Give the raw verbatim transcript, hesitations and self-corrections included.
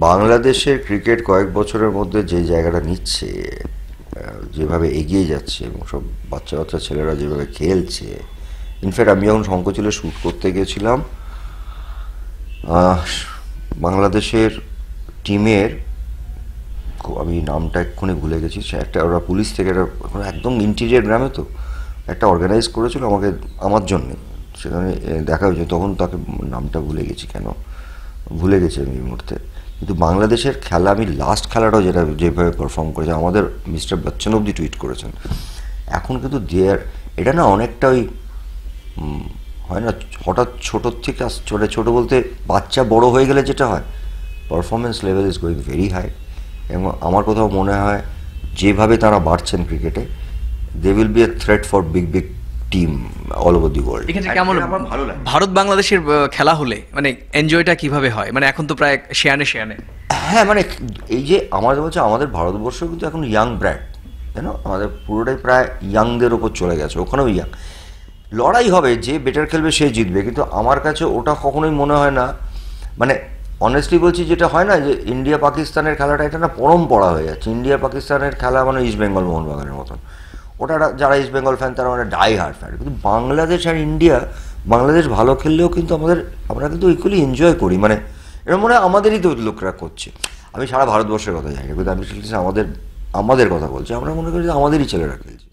বাংলাদেশের ক্রিকেট কয়েক বছরের মধ্যে যে জায়গাটা নিচ্ছে, যেভাবে এগিয়ে যাচ্ছে এবং সব বাচ্চা বাচ্চা ছেলেরা যেভাবে খেলছে, ইনফ্যাক্ট আমি যখন শঙ্করচিলে শ্যুট করতে গেছিলাম, বাংলাদেশের টিমের, আমি নামটা এক্ষুনি ভুলে গেছি, সে একটা ওরা পুলিশ থেকে একটা একদম ইন্টিরিয়ার গ্রামে তো একটা অর্গানাইজ করেছিল আমাকে, আমার জন্যে সেখানে দেখা হয়েছে, তখন তাকে নামটা ভুলে গেছি, কেন ভুলে গেছি আমি এই মুহূর্তে। কিন্তু বাংলাদেশের খেলা, আমি লাস্ট খেলাটাও যেটা যেভাবে পারফর্ম করেছে, আমাদের মিস্টার বচ্চন অব্দি টুইট করেছেন, এখন কিন্তু দেয়ার এটা না অনেকটা ওই হয় না, হঠাৎ ছোটোর থেকে ছোটো ছোটো বলতে বাচ্চা বড় হয়ে গেলে যেটা হয়, performance level is going very high. এবং আমার কোথাও মনে হয় যেভাবে তারা বাড়ছেন ক্রিকেটে, they will be a threat for big big team all over the world. এক্ষেত্রে কেমন ভালো লাগে ভারত বাংলাদেশের খেলা হলে, মানে এনজয়টা কিভাবে হয়? মানে এখন তো প্রায় শেয়ানে শেয়ানে হ্যাঁ, মানে এই যে আমাদের বলছে, আমাদের ভারতবর্ষ কিন্তু এখন ইয়াং ব্র্যাড, কেন আমাদের পুরোটাই প্রায় ইয়াংদের ওপর চলে গেছে, ওখানেও ইয়াং লড়াই হবে, যে বেটার খেলবে সে জিতবে, কিন্তু আমার কাছে ওটা কখনোই মনে হয় না, মানে অনেস্টলি বলছি, যেটা হয় না যে ইন্ডিয়া পাকিস্তানের খেলাটা, এটা না পরম্পরা হয়ে যাচ্ছে। ইন্ডিয়া পাকিস্তানের খেলা মানে ইস্ট বেঙ্গল মোহনবাগানের মতন, ওটা যারা ইস্ট বেঙ্গল ফ্যান তারা মানে ডাই হার্ড ফ্যান। কিন্তু বাংলাদেশ আর ইন্ডিয়া, বাংলাদেশ ভালো খেললেও কিন্তু আমাদের, আমরা কিন্তু ইকুয়ালি এনজয় করি, মানে এরকম মনে হয় আমাদেরই তো লোকরা করছে। আমি সারা ভারতবর্ষের কথা জানি না, কিন্তু আমি আমাদের আমাদের কথা বলছি, আমরা মনে করি যে আমাদেরই ছেলেরা খেলছে।